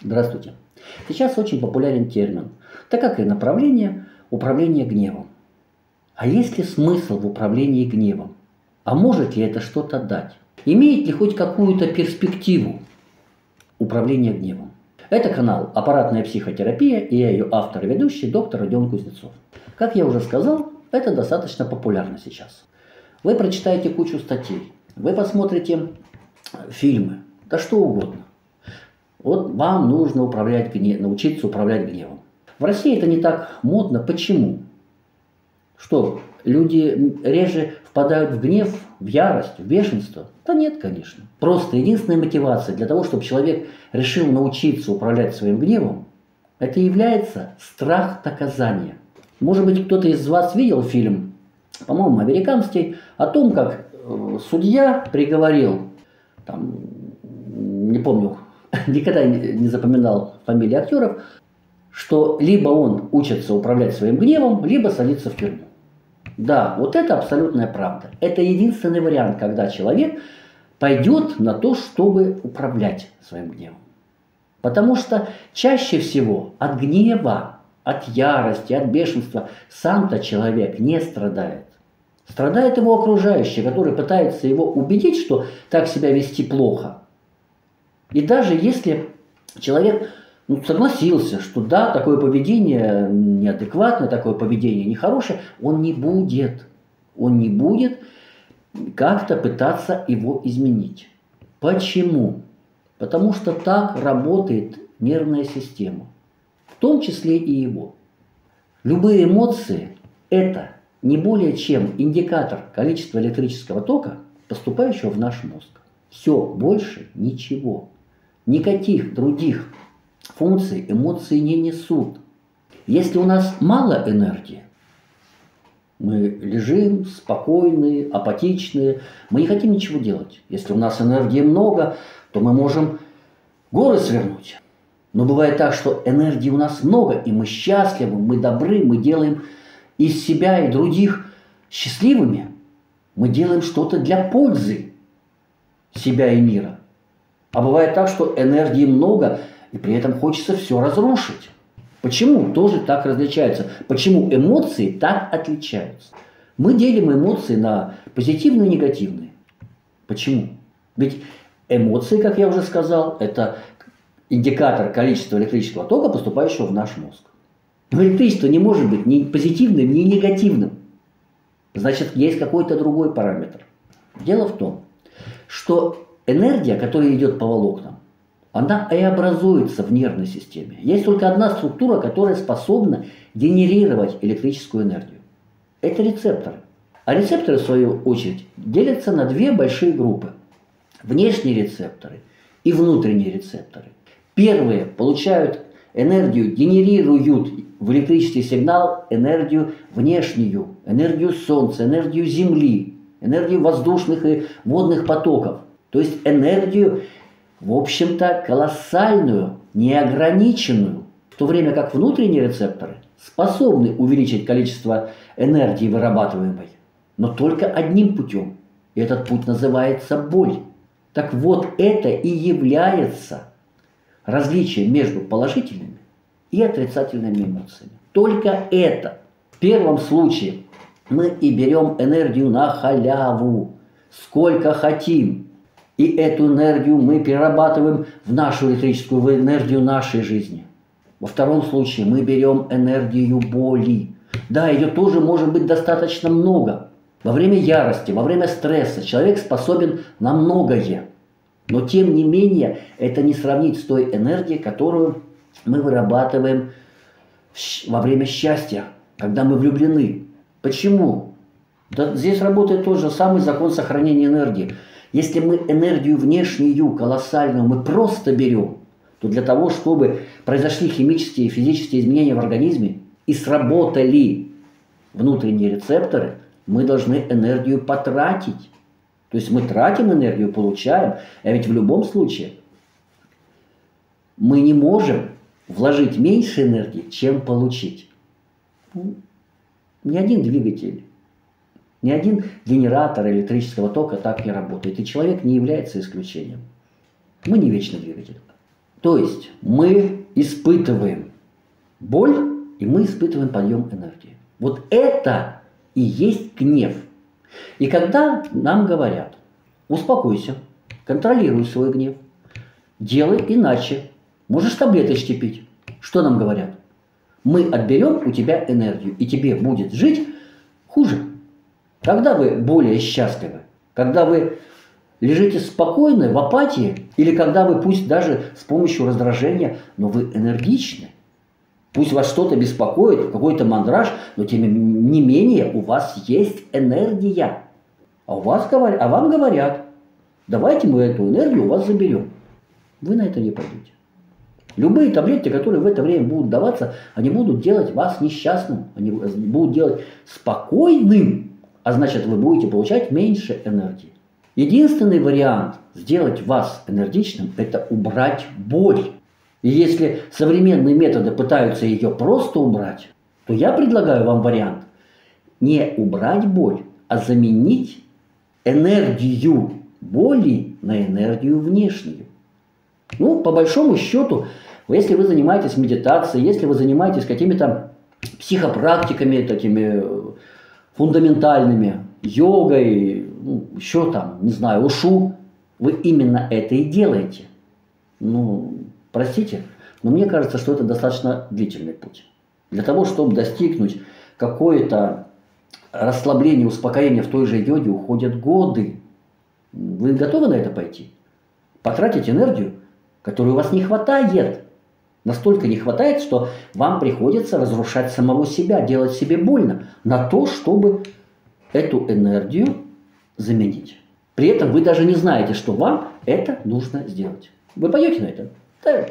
Здравствуйте. Сейчас очень популярен термин, так как и направление управления гневом. А есть ли смысл в управлении гневом? А может ли это что-то дать? Имеет ли хоть какую-то перспективу управления гневом? Это канал «Аппаратная психотерапия» и я ее автор и ведущий, доктор Родион Кузнецов. Как я уже сказал, это достаточно популярно сейчас. Вы прочитаете кучу статей, вы посмотрите фильмы, да что угодно. Вот вам нужно научиться управлять гневом. В России это не так модно. Почему? Что, люди реже впадают в гнев, в ярость, в бешенство? Да нет, конечно. Просто единственная мотивация для того, чтобы человек решил научиться управлять своим гневом, это является страх наказания. Может быть, кто-то из вас видел фильм, по-моему, американский, о том, как судья приговорил, там, не помню, никогда не запоминал фамилии актеров, что либо он учится управлять своим гневом, либо садится в тюрьму. Да, вот это абсолютная правда. Это единственный вариант, когда человек пойдет на то, чтобы управлять своим гневом. Потому что чаще всего от гнева, от ярости, от бешенства сам-то человек не страдает. Страдают его окружающие, которые пытаются его убедить, что так себя вести плохо. И даже если человек согласился, что да, такое поведение неадекватное, такое поведение нехорошее, он не будет как-то пытаться его изменить. Почему? Потому что так работает нервная система, в том числе и его. Любые эмоции – это не более чем индикатор количества электрического тока, поступающего в наш мозг. Все, больше ничего. Никаких других функций эмоции не несут. Если у нас мало энергии, мы лежим спокойные, апатичные, мы не хотим ничего делать. Если у нас энергии много, то мы можем горы свернуть. Но бывает так, что энергии у нас много, и мы счастливы, мы добры, мы делаем из себя и других счастливыми. Мы делаем что-то для пользы себя и мира. А бывает так, что энергии много, и при этом хочется все разрушить. Почему? Тоже так различаются. Почему эмоции так отличаются? Мы делим эмоции на позитивные и негативные. Почему? Ведь эмоции, как я уже сказал, это индикатор количества электрического тока, поступающего в наш мозг. Но электричество не может быть ни позитивным, ни негативным. Значит, есть какой-то другой параметр. Дело в том, что энергия, которая идет по волокнам, она и образуется в нервной системе. Есть только одна структура, которая способна генерировать электрическую энергию. Это рецепторы. А рецепторы, в свою очередь, делятся на две большие группы. Внешние рецепторы и внутренние рецепторы. Первые получают энергию, генерируют в электрический сигнал энергию внешнюю, энергию Солнца, энергию Земли, энергию воздушных и водных потоков. То есть энергию, в общем-то, колоссальную, неограниченную. В то время как внутренние рецепторы способны увеличить количество энергии, вырабатываемой, но только одним путем. И этот путь называется боль. Так вот, это и является различием между положительными и отрицательными эмоциями. Только это. В первом случае мы и берем энергию на халяву, сколько хотим. И эту энергию мы перерабатываем в нашу электрическую, в энергию нашей жизни. Во втором случае мы берем энергию боли. Да, ее тоже может быть достаточно много. Во время ярости, во время стресса человек способен на многое. Но тем не менее это не сравнить с той энергией, которую мы вырабатываем во время счастья, когда мы влюблены. Почему? Да здесь работает тот же самый закон сохранения энергии. Если мы энергию внешнюю, колоссальную, мы просто берем, то для того, чтобы произошли химические и физические изменения в организме и сработали внутренние рецепторы, мы должны энергию потратить. То есть мы тратим энергию, получаем, а ведь в любом случае мы не можем вложить меньше энергии, чем получить. Ни один двигатель, ни один генератор электрического тока так не работает. И человек не является исключением. Мы не вечный двигатель. То есть мы испытываем боль, и мы испытываем подъем энергии. Вот это и есть гнев. И когда нам говорят: успокойся, контролируй свой гнев, делай иначе, можешь таблеточки пить. Что нам говорят? Мы отберем у тебя энергию, и тебе будет жить хуже. Когда вы более счастливы? Когда вы лежите спокойно, в апатии, или когда вы, пусть даже с помощью раздражения, но вы энергичны? Пусть вас что-то беспокоит, какой-то мандраж, но тем не менее у вас есть энергия. А вам говорят: давайте мы эту энергию у вас заберем. Вы на это не пойдете. Любые таблетки, которые в это время будут даваться, они будут делать вас несчастным, они будут делать спокойным, а значит, вы будете получать меньше энергии. Единственный вариант сделать вас энергичным – это убрать боль. И если современные методы пытаются ее просто убрать, то я предлагаю вам вариант не убрать боль, а заменить энергию боли на энергию внешнюю. Ну, по большому счету, если вы занимаетесь медитацией, если вы занимаетесь какими-то психопрактиками такими фундаментальными, йогой, ну, еще там, не знаю, ушу, вы именно это и делаете. Ну, простите, но мне кажется, что это достаточно длительный путь. Для того, чтобы достигнуть какое-то расслабление, успокоение в той же йоге, уходят годы. Вы готовы на это пойти? Потратить энергию, которой у вас не хватает. Настолько не хватает, что вам приходится разрушать самого себя, делать себе больно на то, чтобы эту энергию заменить. При этом вы даже не знаете, что вам это нужно сделать. Вы пойдете на это? Да.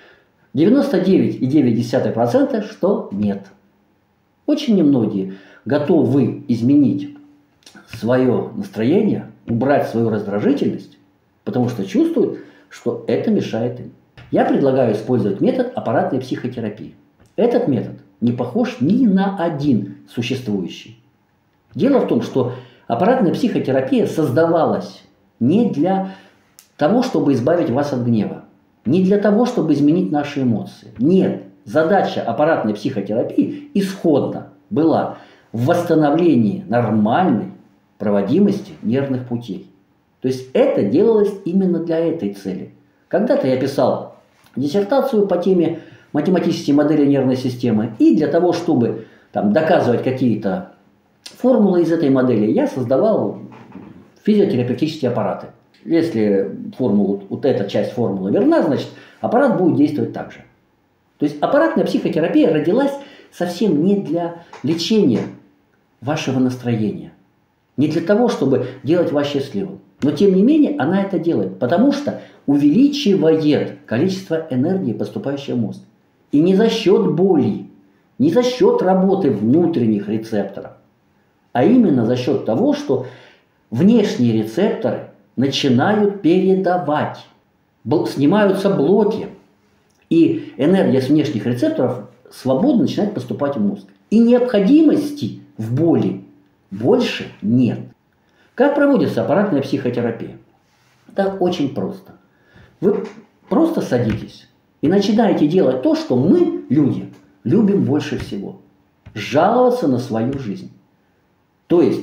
99,9% что нет. Очень немногие готовы изменить свое настроение, убрать свою раздражительность, потому что чувствуют, что это мешает им. Я предлагаю использовать метод аппаратной психотерапии. Этот метод не похож ни на один существующий. Дело в том, что аппаратная психотерапия создавалась не для того, чтобы избавить вас от гнева, не для того, чтобы изменить наши эмоции. Нет, задача аппаратной психотерапии исходно была в восстановлении нормальной проводимости нервных путей. То есть это делалось именно для этой цели. Когда-то я писал диссертацию по теме математические модели нервной системы, и для того, чтобы там доказывать какие-то формулы из этой модели, я создавал физиотерапевтические аппараты. Если вот эта часть формулы верна, значит аппарат будет действовать так же. То есть аппаратная психотерапия родилась совсем не для лечения вашего настроения, не для того, чтобы делать вас счастливым. Но тем не менее она это делает, потому что увеличивает количество энергии, поступающей в мозг. И не за счет боли, не за счет работы внутренних рецепторов, а именно за счет того, что внешние рецепторы начинают передавать, снимаются блоки, и энергия с внешних рецепторов свободно начинает поступать в мозг. И необходимости в боли больше нет. Как проводится аппаратная психотерапия? Это очень просто. Вы просто садитесь и начинаете делать то, что мы, люди, любим больше всего. Жаловаться на свою жизнь. То есть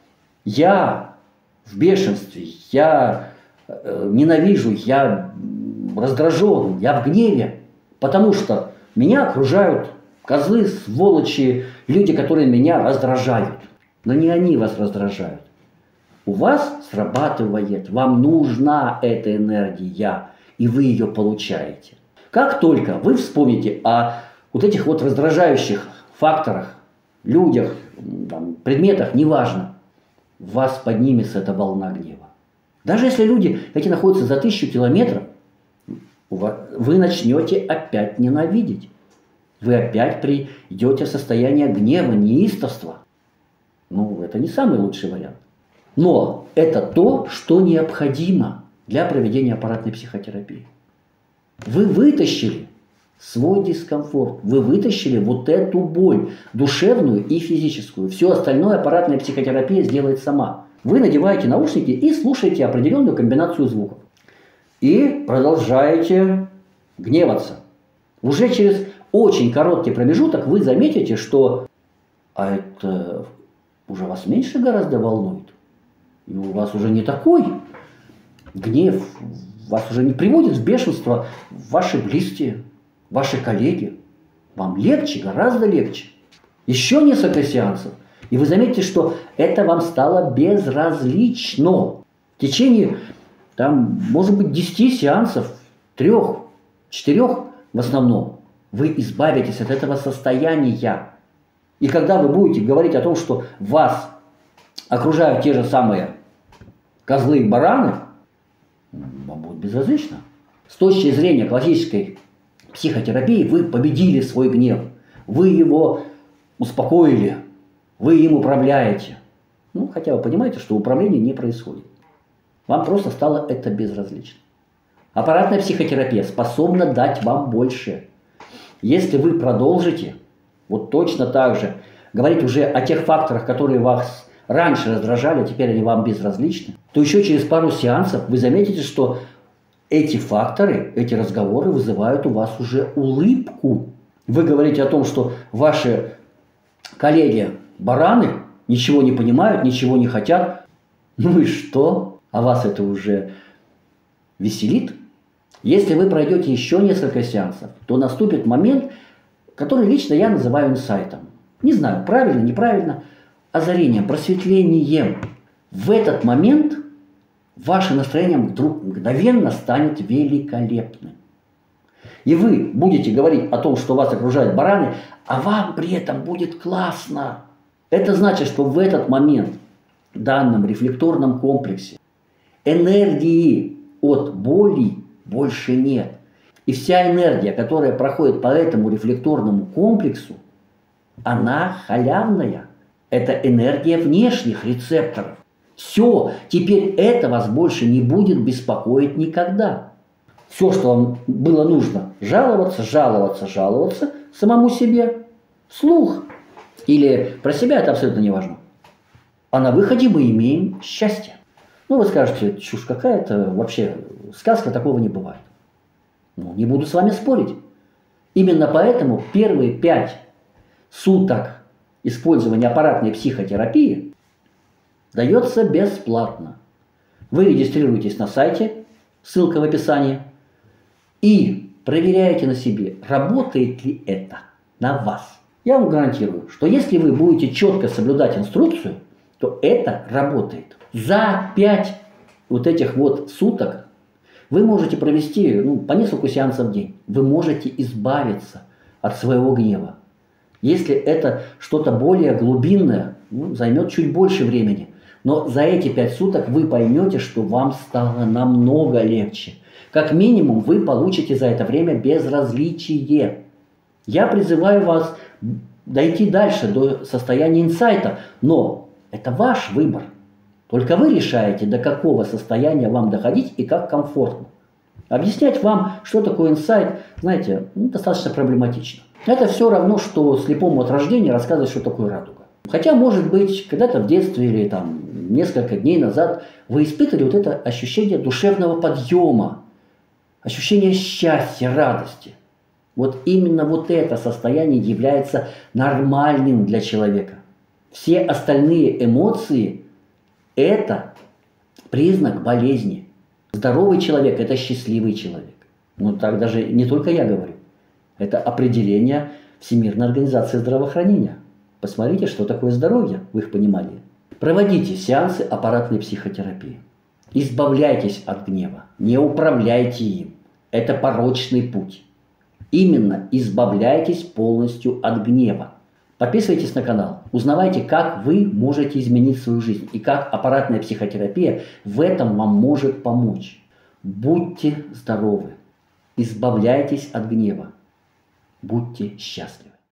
я в бешенстве, я ненавижу, я раздражен, я в гневе, потому что меня окружают козлы, сволочи, люди, которые меня раздражают. Но не они вас раздражают. У вас срабатывает, вам нужна эта энергия, и вы ее получаете. Как только вы вспомните о вот этих вот раздражающих факторах, людях, там, предметах, неважно, в вас поднимется эта волна гнева. Даже если люди эти находятся за 1000 километров, вы начнете опять ненавидеть. Вы опять придете в состояние гнева, неистовства. Ну, это не самый лучший вариант. Но это то, что необходимо для проведения аппаратной психотерапии. Вы вытащили свой дискомфорт, вы вытащили вот эту боль, душевную и физическую. Все остальное аппаратная психотерапия сделает сама. Вы надеваете наушники и слушаете определенную комбинацию звуков. И продолжаете гневаться. Уже через очень короткий промежуток вы заметите, что это уже вас меньше гораздо волнует. И у вас уже не такой гнев, вас уже не приводит в бешенство ваши близкие, ваши коллеги. Вам легче, гораздо легче. Еще несколько сеансов, и вы заметите, что это вам стало безразлично. В течение, там, может быть, 10 сеансов, 3-4 в основном, вы избавитесь от этого состояния. И когда вы будете говорить о том, что вас окружают те же самые козлы и бараны, вам будет безразлично. С точки зрения классической психотерапии вы победили свой гнев. Вы его успокоили. Вы им управляете. Ну, хотя вы понимаете, что управление не происходит. Вам просто стало это безразлично. Аппаратная психотерапия способна дать вам больше. Если вы продолжите вот точно так же говорить уже о тех факторах, которые вас раньше раздражали, а теперь они вам безразличны, то еще через пару сеансов вы заметите, что эти факторы, эти разговоры вызывают у вас уже улыбку. Вы говорите о том, что ваши коллеги бараны ничего не понимают, ничего не хотят. Ну и что? А вас это уже веселит? Если вы пройдете еще несколько сеансов, то наступит момент, который лично я называю инсайтом. Не знаю, правильно, неправильно, озарением, просветлением. В этот момент ваше настроение вдруг мгновенно станет великолепным. И вы будете говорить о том, что вас окружают бараны, а вам при этом будет классно. Это значит, что в этот момент в данном рефлекторном комплексе энергии от боли больше нет. И вся энергия, которая проходит по этому рефлекторному комплексу, она халявная. Это энергия внешних рецепторов. Все, теперь это вас больше не будет беспокоить никогда. Все, что вам было нужно, жаловаться самому себе, вслух. Или про себя, это абсолютно не важно. А на выходе мы имеем счастье. Ну, вы скажете, чушь какая-то, вообще сказка, такого не бывает. Ну, не буду с вами спорить. Именно поэтому первые 5 суток использования аппаратной психотерапии дается бесплатно. Вы регистрируетесь на сайте, ссылка в описании, и проверяете на себе, работает ли это на вас. Я вам гарантирую, что если вы будете четко соблюдать инструкцию, то это работает. За 5 вот этих вот суток вы можете провести по несколько сеансов в день. Вы можете избавиться от своего гнева. Если это что-то более глубинное, займет чуть больше времени. Но за эти 5 суток вы поймете, что вам стало намного легче. Как минимум вы получите за это время безразличие. Я призываю вас дойти дальше до состояния инсайта, но это ваш выбор. Только вы решаете, до какого состояния вам доходить и как комфортно. Объяснять вам, что такое инсайт, знаете, достаточно проблематично. Это все равно, что слепому от рождения рассказывать, что такое радуга. Хотя, может быть, когда-то в детстве или несколько дней назад вы испытывали вот это ощущение душевного подъема, ощущение счастья, радости. Вот именно вот это состояние является нормальным для человека. Все остальные эмоции – это признак болезни. Здоровый человек – это счастливый человек. Так даже не только я говорю. Это определение Всемирной организации здравоохранения. Посмотрите, что такое здоровье в их понимании. Проводите сеансы аппаратной психотерапии. Избавляйтесь от гнева, не управляйте им. Это порочный путь. Именно избавляйтесь полностью от гнева. Подписывайтесь на канал, узнавайте, как вы можете изменить свою жизнь и как аппаратная психотерапия в этом вам может помочь. Будьте здоровы, избавляйтесь от гнева, будьте счастливы.